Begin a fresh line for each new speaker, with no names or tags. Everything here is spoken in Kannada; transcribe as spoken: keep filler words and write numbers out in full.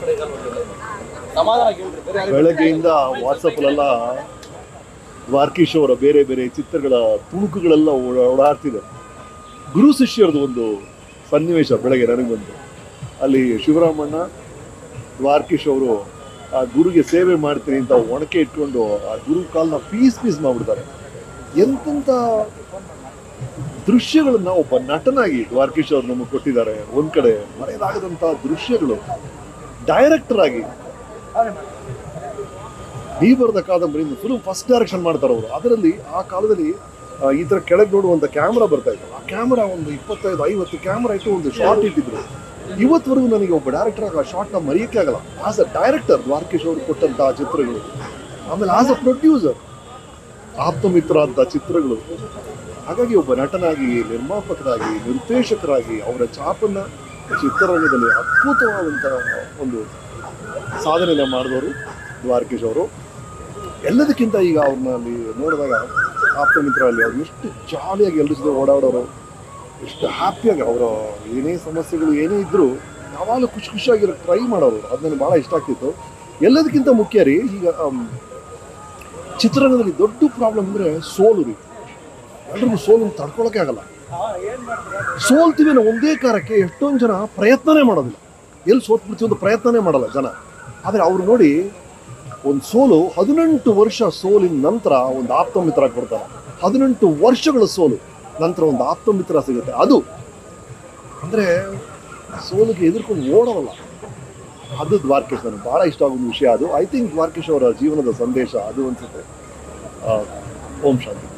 ಬೆಳಗ್ಗೆಯಿಂದ ವಾಟ್ಸಪ್ಪಲ್ಲೆಲ್ಲ ದ್ವಾರಕೀಶ್ ಅವರ ಬೇರೆ ಬೇರೆ ಚಿತ್ರಗಳ ತುಣುಕುಗಳೆಲ್ಲ ಓಡಾಡ್ತಿದೆ. ಗುರು ಶಿಷ್ಯರದು ಒಂದು ಸನ್ನಿವೇಶ ಬೆಳಗ್ಗೆ ನನಗೆ ಬಂತು. ಅಲ್ಲಿ ಶಿವರಾಮಣ್ಣ ದ್ವಾರಕೀಶ್ ಅವರು ಆ ಗುರುಗೆ ಸೇವೆ ಮಾಡ್ತೀನಿ ಅಂತ ಒಣಕೆ ಇಟ್ಕೊಂಡು ಆ ಗುರು ಕಾಲನ್ನ ಪೀಸ್ ಪೀಸ್ ಮಾಡ್ಬಿಡ್ತಾರೆ. ಎಂತೆಂಥ ದೃಶ್ಯಗಳನ್ನ ಒಬ್ಬ ನಟನಾಗಿ ದ್ವಾರಕೀಶ್ ಅವರು ನಮಗೆ ಕೊಟ್ಟಿದ್ದಾರೆ. ಒಂದ್ ಕಡೆ ಮರೆಯಲಾಗದಂಥ ದೃಶ್ಯಗಳು. ಡೈರೆಕ್ಟರ್ ಆಗಿ ನೀ ಬರೆದ ಕಾದಂಬರಿ ಫುಲ್ ಫಸ್ಟ್ ಡೈರೆಕ್ಷನ್ ಮಾಡ್ತಾರೆ ಅವರು. ಅದರಲ್ಲಿ ಆ ಕಾಲದಲ್ಲಿ ಈ ತರ ಕೆಳಗೆ ನೋಡುವಂತ ಕ್ಯಾಮ್ರಾ ಬರ್ತಾ ಇತ್ತು. ಆ ಕ್ಯಾಮ್ರಾ ಒಂದು ಇಪ್ಪತ್ತೈದು ಐವತ್ತು ಕ್ಯಾಮ್ರಾ ಇಟ್ಟು ಒಂದು ಶಾರ್ಟ್ ಇಟ್ಟಿದ್ರು. ಇವತ್ತವರೆಗೂ ನನಗೆ ಒಬ್ಬ ಡೈರೆಕ್ಟರ್ ಆಗಿ ಆ ಶಾರ್ಟ್ನ ಮರೆಯೋಕ್ಕೆ ಆಗಲ್ಲ. ಆಸ್ ಅ ಡೈರೆಕ್ಟರ್ ದ್ವಾರಕೀಶ್ ಅವರು ಕೊಟ್ಟಂತಹ ಚಿತ್ರಗಳು, ಆಮೇಲೆ ಆಸ್ ಅ ಪ್ರೊಡ್ಯೂಸರ್ ಆಪ್ತಮಿತ್ರ ಅಂತ ಚಿತ್ರಗಳು. ಹಾಗಾಗಿ ಒಬ್ಬ ನಟನಾಗಿ, ನಿರ್ಮಾಪಕರಾಗಿ, ನಿರ್ದೇಶಕರಾಗಿ ಅವರ ಛಾಪನ್ನ ಚಿತ್ರರಂಗದಲ್ಲಿ ಅದ್ಭುತವಾದಂತಹ ಒಂದು ಸಾಧನೆಯನ್ನು ಮಾಡಿದವರು ದ್ವಾರಕೀಶ್ ಅವರು. ಎಲ್ಲದಕ್ಕಿಂತ ಈಗ ಅವ್ರನ್ನ ಅಲ್ಲಿ ನೋಡಿದಾಗ ಆಪ್ತಮಿತ್ರ ಅಲ್ಲಿ ಅವ್ರು ಎಷ್ಟು ಜಾಲಿಯಾಗಿ ಎಲ್ಲರ ಜೊತೆ ಓಡಾಡೋರು, ಎಷ್ಟು ಹ್ಯಾಪಿಯಾಗಿ ಅವರ ಏನೇ ಸಮಸ್ಯೆಗಳು ಏನೇ ಇದ್ದರೂ ಯಾವಾಗಲೂ ಖುಷಿ ಖುಷಿಯಾಗಿರೋ ಟ್ರೈ ಮಾಡೋರು. ಅದು ನನಗೆ ಭಾಳ ಇಷ್ಟ ಆಗ್ತಿತ್ತು. ಎಲ್ಲದಕ್ಕಿಂತ ಮುಖ್ಯ ರೀ, ಈಗ ಚಿತ್ರರಂಗದಲ್ಲಿ ದೊಡ್ಡ ಪ್ರಾಬ್ಲಮ್ ಅಂದರೆ ಸೋಲು ರೀ. ಎಲ್ರಿಗೂ ಸೋಲನ್ನು ತಡ್ಕೊಳಕ್ಕೆ ಆಗಲ್ಲ. ಸೋಲ್ತೀವಿ ನಾವು ಒಂದೇ ಕಾರಕ್ಕೆ ಎಷ್ಟೊಂದು ಜನ ಪ್ರಯತ್ನನೇ ಮಾಡೋದಿಲ್ಲ. ಎಲ್ಲಿ ಸೋತ್ಬಿಡ್ತೀವಿ ಒಂದು ಪ್ರಯತ್ನನೇ ಮಾಡಲ್ಲ ಜನ. ಆದರೆ ಅವ್ರು ನೋಡಿ ಒಂದು ಸೋಲು, ಹದಿನೆಂಟು ವರ್ಷ ಸೋಲಿನ ನಂತರ ಒಂದು ಆಪ್ತಮಿತ್ರ ಕೊಡ್ತಾರೆ. ಹದಿನೆಂಟು ವರ್ಷಗಳ ಸೋಲು ನಂತರ ಒಂದು ಆಪ್ತಮಿತ್ರ ಸಿಗುತ್ತೆ. ಅದು ಅಂದರೆ ಸೋಲಿಗೆ ಎದುರ್ಕೊಂಡು ಓಡೋಲ್ಲ. ಅದು ದ್ವಾರಕೀಶ್ ನನಗೆ ಭಾಳ ಇಷ್ಟ ಆಗೋ ವಿಷಯ. ಅದು ಐ ಥಿಂಕ್ ದ್ವಾರಕೀಶ್ ಅವರ ಜೀವನದ ಸಂದೇಶ ಅದು ಅನ್ಸುತ್ತೆ. ಓಂ ಶಾಂತಿ.